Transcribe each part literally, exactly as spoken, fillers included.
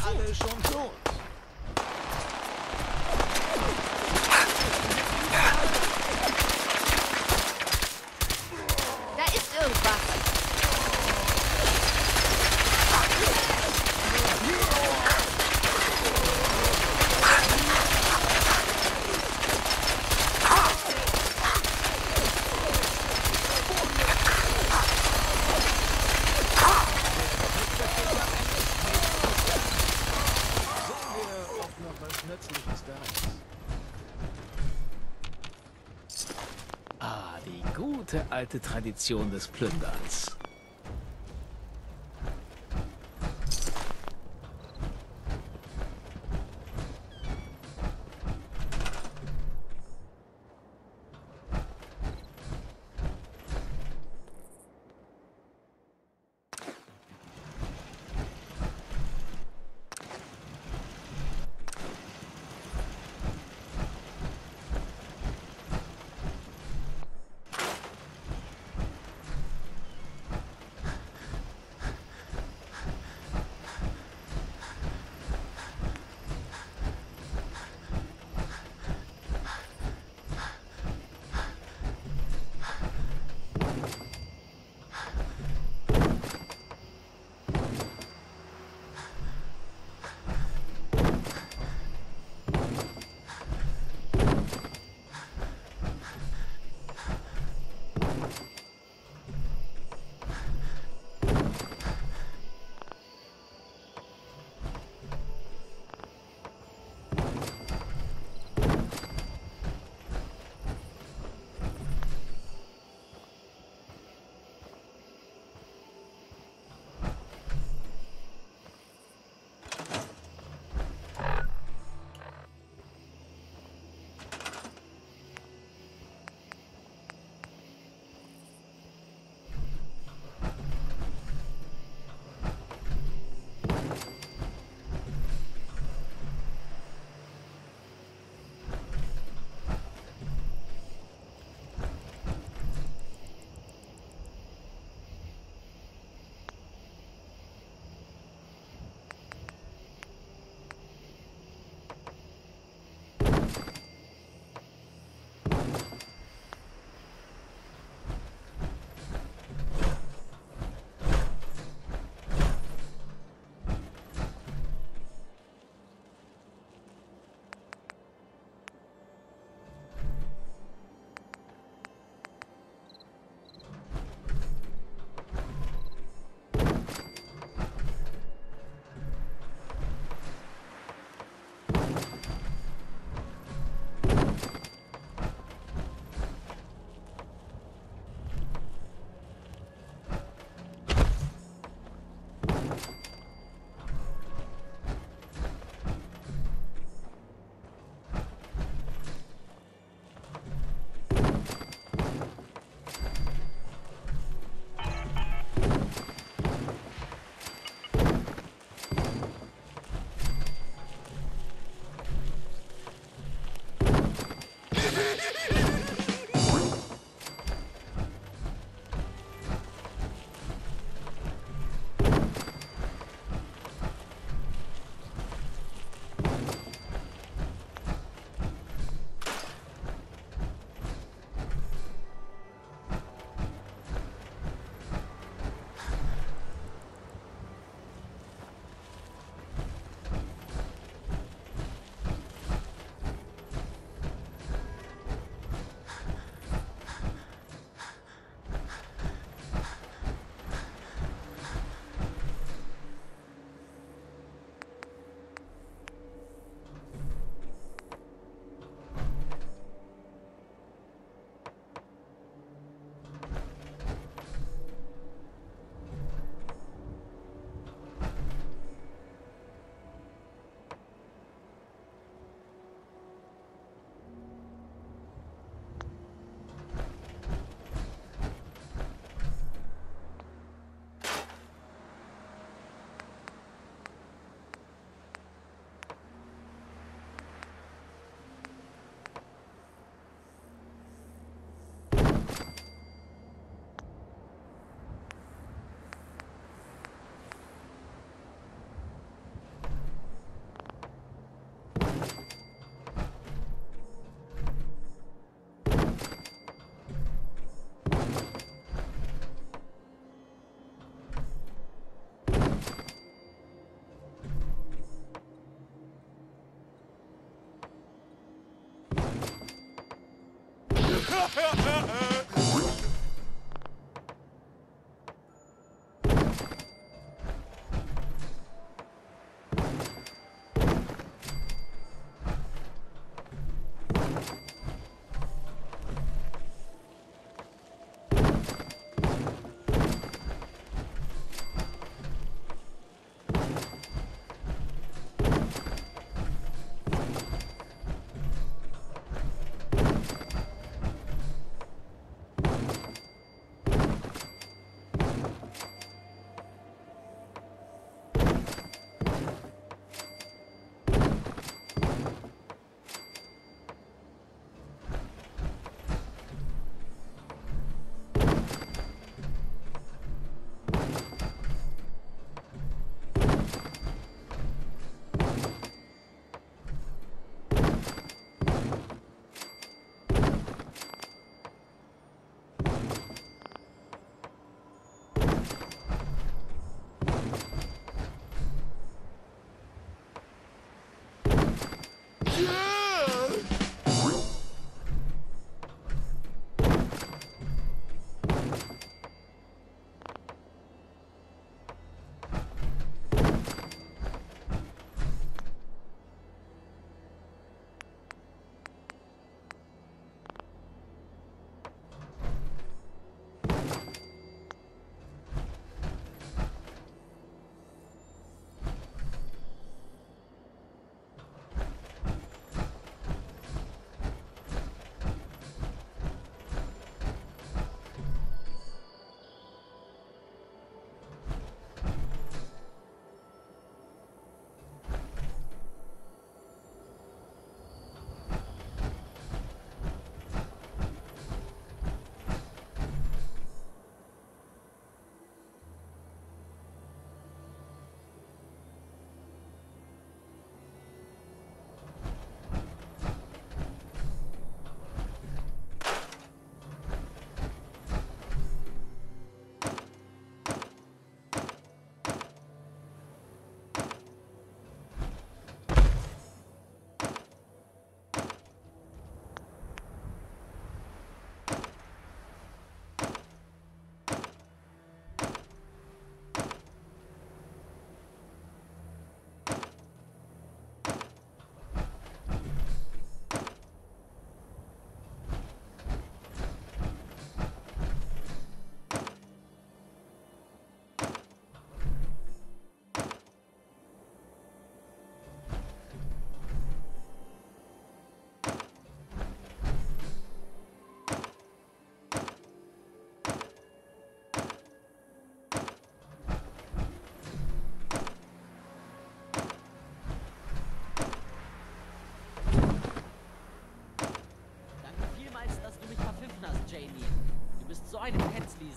alle schon tot. Da ist irgendwas. Ah, die gute alte Tradition des Plünderns.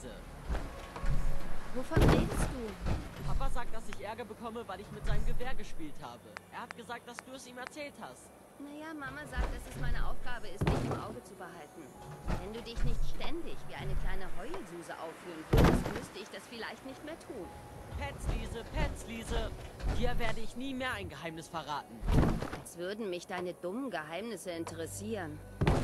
Leute. Wovon redest du? Papa sagt, dass ich Ärger bekomme, weil ich mit seinem Gewehr gespielt habe. Er hat gesagt, dass du es ihm erzählt hast. Naja, Mama sagt, dass es meine Aufgabe ist, dich im Auge zu behalten. Wenn du dich nicht ständig wie eine kleine Heulsuse aufführen würdest, müsste ich das vielleicht nicht mehr tun. Petzliese, Petzliese, dir werde ich nie mehr ein Geheimnis verraten. Als würden mich deine dummen Geheimnisse interessieren.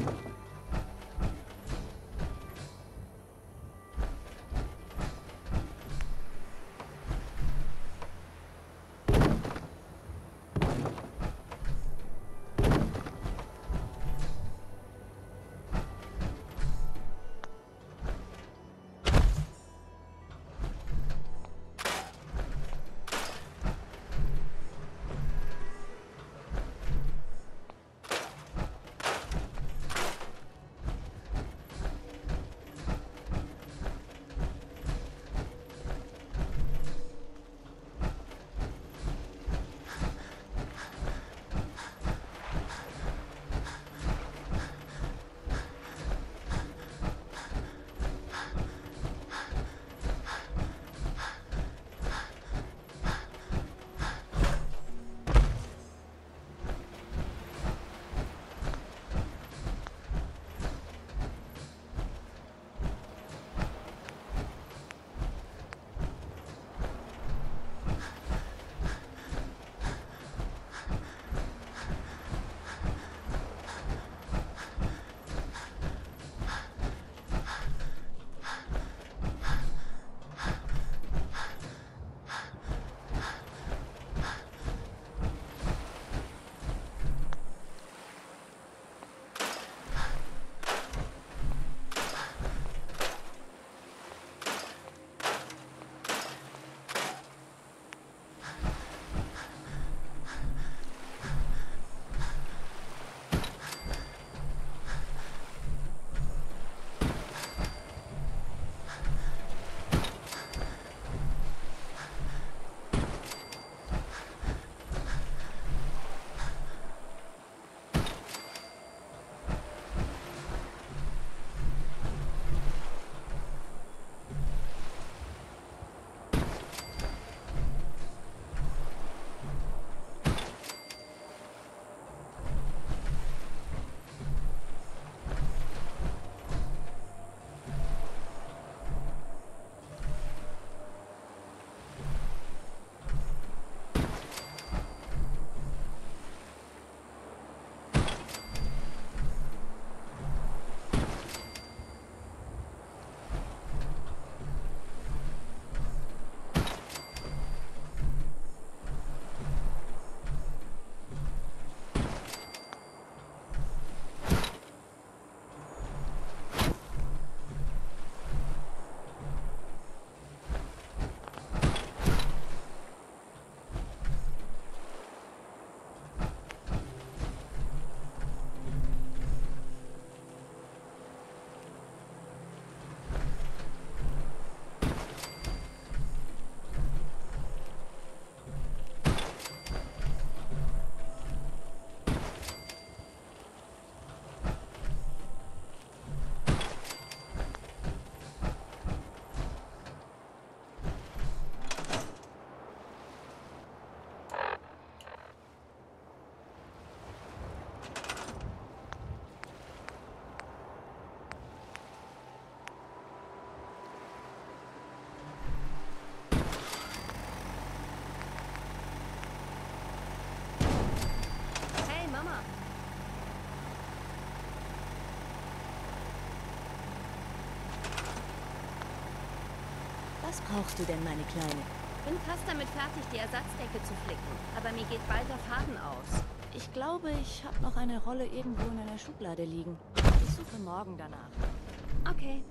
Was brauchst du denn, meine Kleine? Bin fast damit fertig, die Ersatzdecke zu flicken. Aber mir geht bald der Faden aus. Ich glaube, ich habe noch eine Rolle irgendwo in einer Schublade liegen. Ich suche morgen danach. Okay.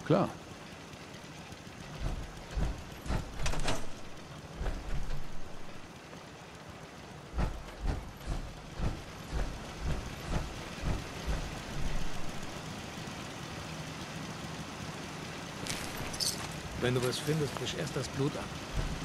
Klar. Wenn du was findest, wisch erst das Blut ab.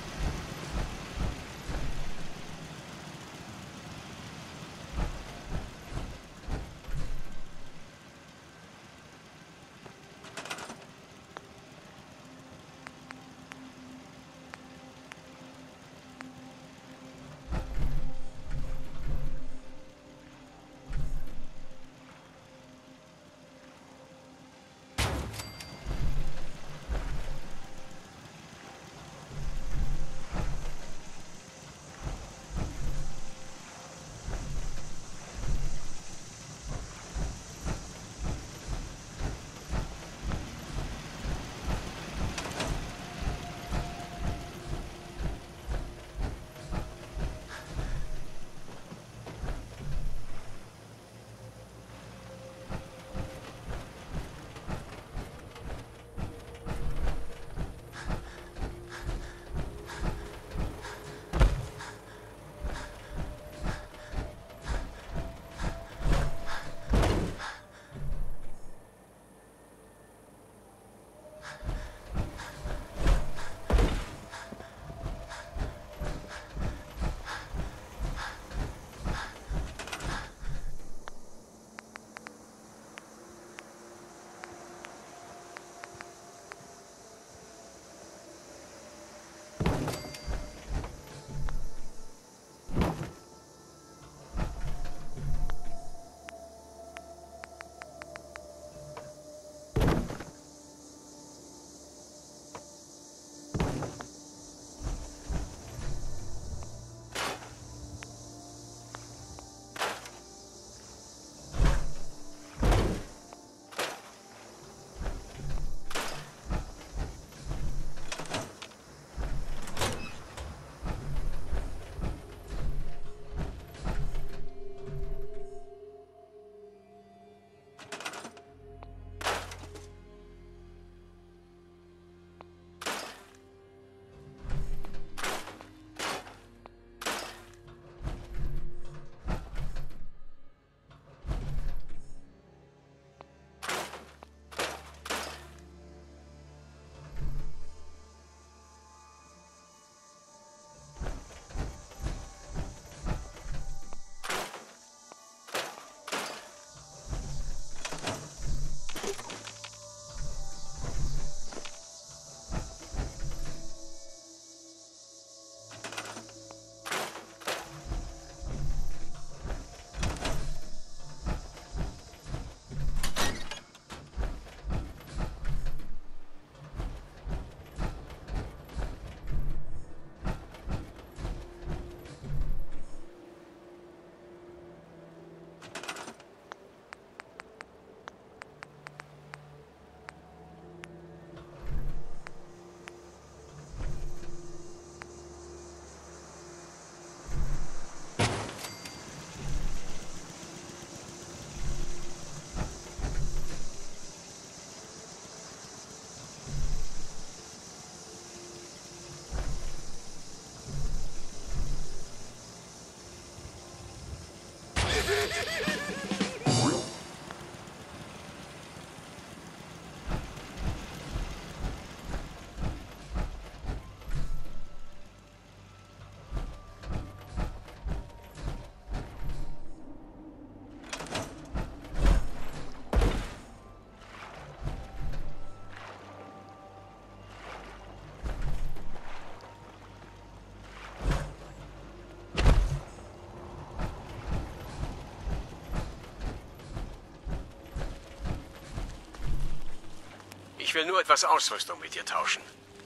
Ich will nur etwas Ausrüstung mit dir tauschen.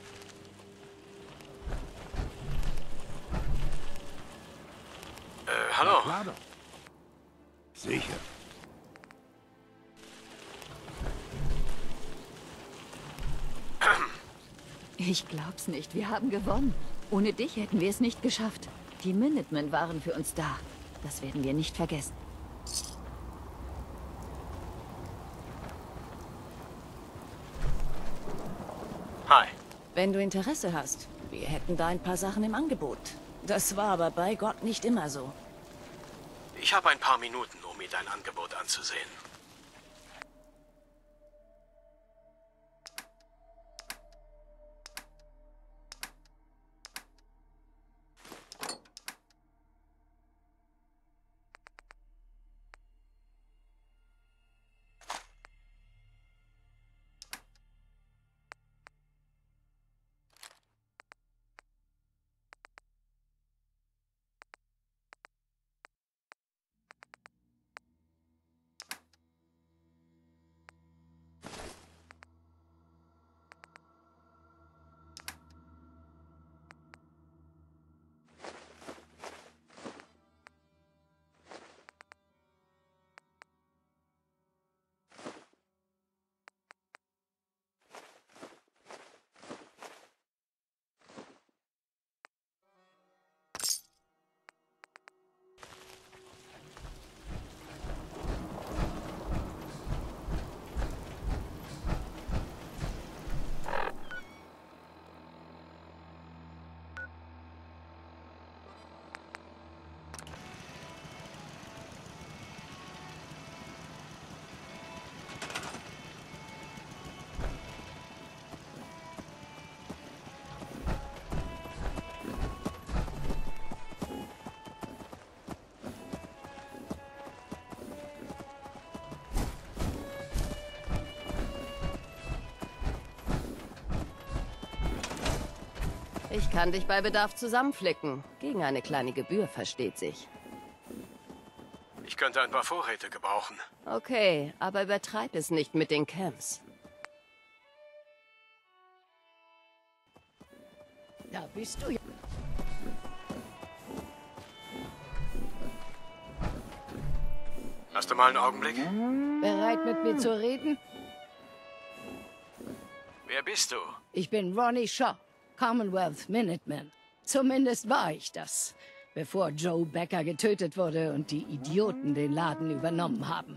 Äh, hallo? Na klar doch. Sicher. Ich glaub's nicht. Wir haben gewonnen. Ohne dich hätten wir es nicht geschafft. Die Minutemen waren für uns da. Das werden wir nicht vergessen. Wenn du Interesse hast, wir hätten da ein paar Sachen im Angebot. Das war aber bei Gott nicht immer so. Ich habe ein paar Minuten, um mir dein Angebot anzusehen. Ich kann dich bei Bedarf zusammenflicken. Gegen eine kleine Gebühr, versteht sich. Ich könnte ein paar Vorräte gebrauchen. Okay, aber übertreib es nicht mit den Camps. Da bist du ja. Hast du mal einen Augenblick? Bereit, mit mir zu reden? Wer bist du? Ich bin Ronnie Shaw, Commonwealth Minuteman. Zumindest war ich das, bevor Joe Becker getötet wurde und die Idioten den Laden übernommen haben.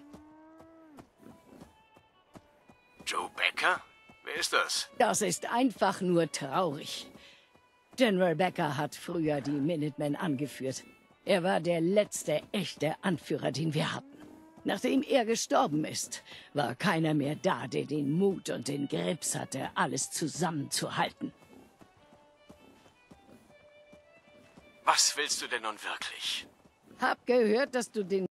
Joe Becker? Wer ist das? Das ist einfach nur traurig. General Becker hat früher die Minutemen angeführt. Er war der letzte echte Anführer, den wir hatten. Nachdem er gestorben ist, war keiner mehr da, der den Mut und den Grips hatte, alles zusammenzuhalten. Was willst du denn nun wirklich? Hab gehört, dass du den